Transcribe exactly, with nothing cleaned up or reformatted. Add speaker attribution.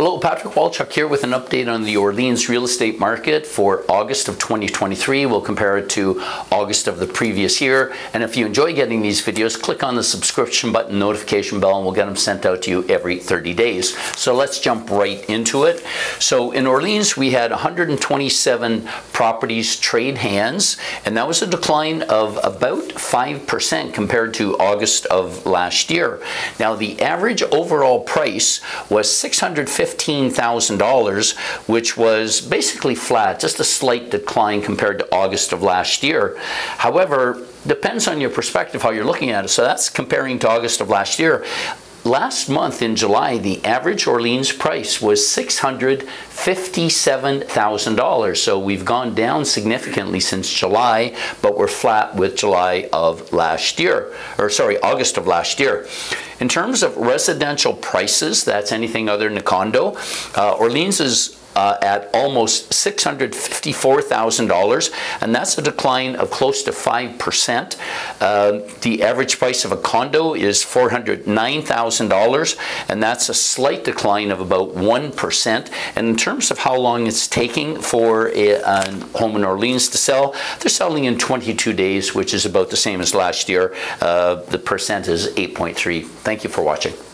Speaker 1: Hello, Patrick Walchuk here with an update on the Orleans real estate market for August of twenty twenty-three. We'll compare it to August of the previous year. And if you enjoy getting these videos, click on the subscription button, notification bell, and we'll get them sent out to you every thirty days. So let's jump right into it. So in Orleans, we had one hundred twenty-seven properties trade hands, and that was a decline of about five percent compared to August of last year. Now, the average overall price was six hundred fifteen thousand dollars, which was basically flat, just a slight decline compared to August of last year. However, depends on your perspective how you're looking at it. So that's comparing to August of last year. Last month in July, the average Orleans price was six hundred fifty-seven thousand dollars. So we've gone down significantly since July, but we're flat with July of last year, or sorry, August of last year. In terms of residential prices, that's anything other than a condo, uh, Orleans is Uh, at almost six hundred fifty-four thousand dollars, and that's a decline of close to five percent. Uh, the average price of a condo is four hundred nine thousand dollars, and that's a slight decline of about one percent. And in terms of how long it's taking for a, a home in Orleans to sell, they're selling in twenty-two days, which is about the same as last year. Uh, the percent is eight point three. Thank you for watching.